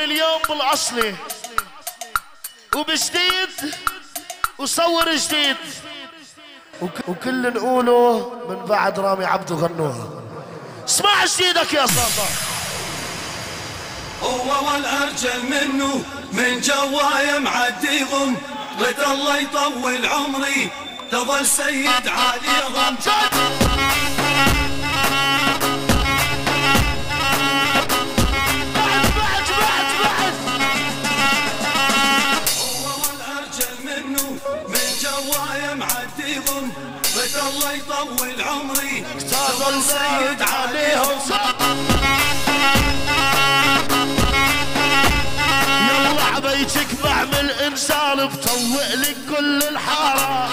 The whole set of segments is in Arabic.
اليوم بالاصلي وبجديد وصور جديد وكل نقوله من بعد رامي عبده غنوها. اسمع جديدك يا صاصا. هو والارجل منه من جوايا معدي غم، رضا الله يطول عمري تظل سيد علي غم. رضا الله يطول عمري تظل سيد عليهم. يلا عبيتك بعمل انسان بطوق لك كل الحاره.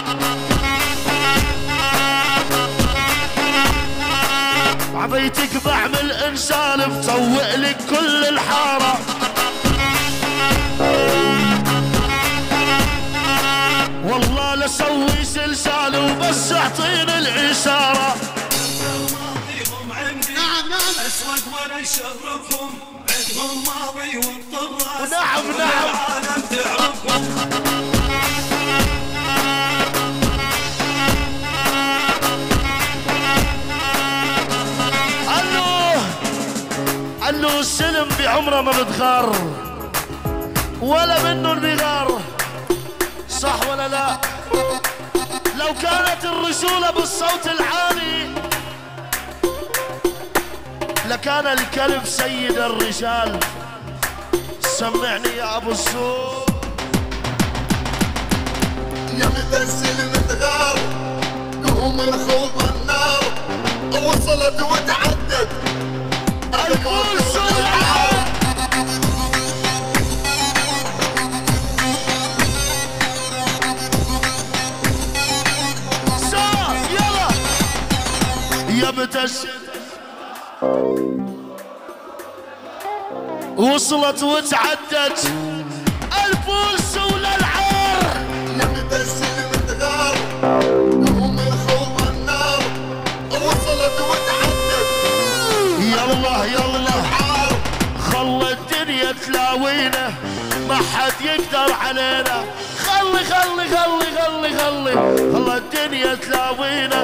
عبيتك بعمل انسان بطوق لك كل الحاره. والله لسوي سلسال وبس اعطيني الاشاره. نعم اسود ولا يشرفهم، عندهم ماضي والطراز نعم العالم تعرفهم. قال له السلم بعمره ما بتغار ولا منه البغار، صح ولا لا؟ لو كانت الرجولة بالصوت العالي لكان الكلب سيد الرجال. سمعني يا ابو السوق. يا متسل متغار قوم الخوض النار وصلت وتعدت الفلس العار. يا متسل وصلت وتعدت الفلس وللعار. يا متسل متغار قوم الخوض النار وصلت وتعدت. يلا يلا خلي الدنيا تلاوينا ما حد يقدر علينا. خلي خلي خلي خلي خلي خلي الدنيا تلاوينا.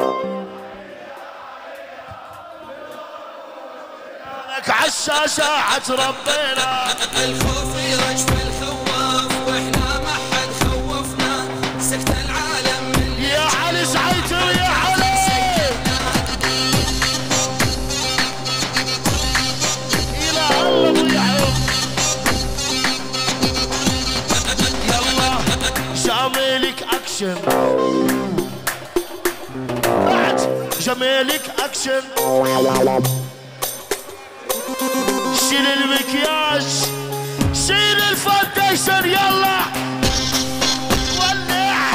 لك عالشاشة عتربينا. الخوف يرجف الخواف واحنا ما حد خوفنا، سكت العالم من يا علي سعيتر يا علي. إلى الله يعوف. يلا جميلك اكشن بعد جميلك اكشن. شيل المكياج شيل الفاونديشن يلا ولع.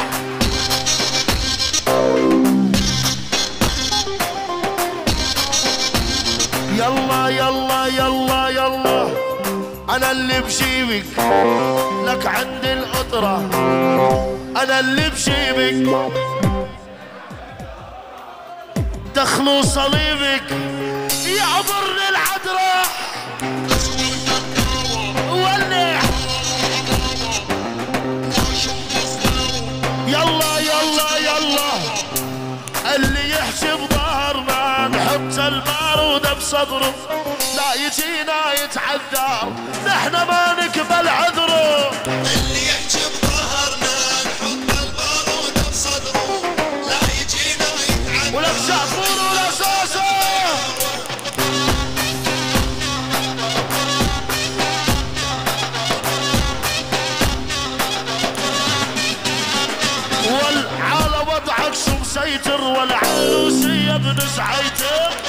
يلا يلا يلا يلا انا اللي بجيبك لك عندي القدرة. انا اللي بجيبك دخلوا صليبك يعبرني العذراء. ولع يلا يلا يلا اللي يحسب ظهرنا نحط البارود بصدره. لا يجينا يتعذر نحن ما نقبل عذره. اللي يحجب ظهرنا نحط البارود بصدره. لا يجينا يتعدى ولك شعفور ولا صوصه. والعالى وضعك شو مسيطر والعروسية بن سعيتر.